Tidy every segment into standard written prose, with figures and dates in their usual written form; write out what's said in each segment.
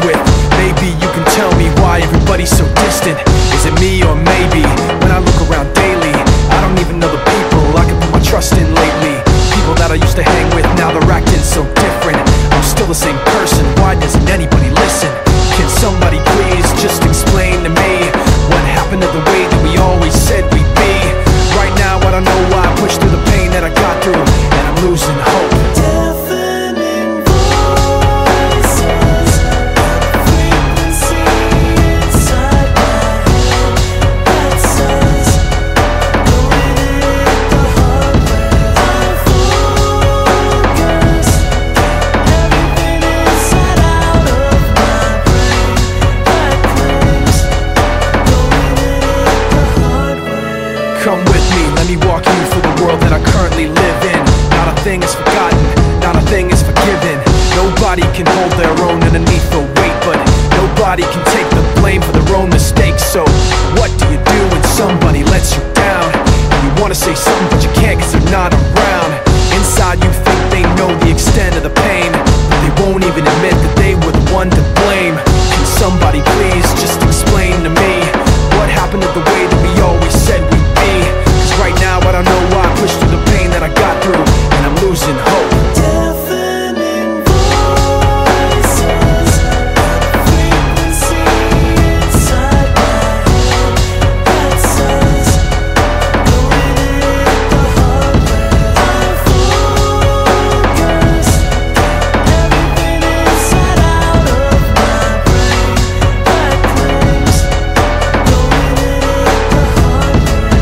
with. Maybe you can tell me why everybody's so distant. Is it me or maybe when I look around daily, I don't even know the people I can put my trust in lately. People that I used to hang with, now they're acting so different. I'm still the same person, why doesn't anybody listen? Can somebody please just explain to me what happened to the way that we always said we'd be? Right now I don't know why I pushed through the pain that I got through, and I'm losing hope. Deafening voices, frequency inside my head that says, go in it the hard way. I'm focused, everything inside out of my brain that claims, go in it the hard way. Come with me, let me walk you through the world that I currently live in. Not a thing is forgotten, not a thing is forgiven. Nobody can hold their own underneath the weight, but nobody can take the blame for their own mistakes. So what do you do when somebody lets you down? And you wanna say something but you can't cause they're not around. Inside you think they know the extent of the pain, but they won't even admit that they were the one to blame. Can somebody please just explain to me what happened to the way that we always said we'd be? Cause right now I don't know why I pushed through the pain that I got through, and I'm losing hope. Deafening voices, frequency inside my head that says, go in it the hard way. I'm focused, everything inside out of my brain that claims, go in it the hard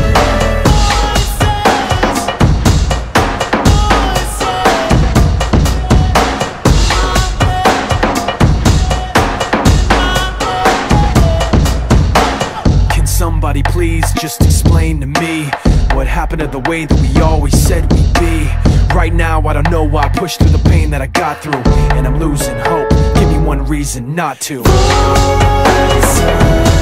Can somebody please just explain to me what happened to the way that we always said we'd be? Right now I don't know why I pushed through the pain that I got through, and I'm losing hope. Give me one reason not to. voices.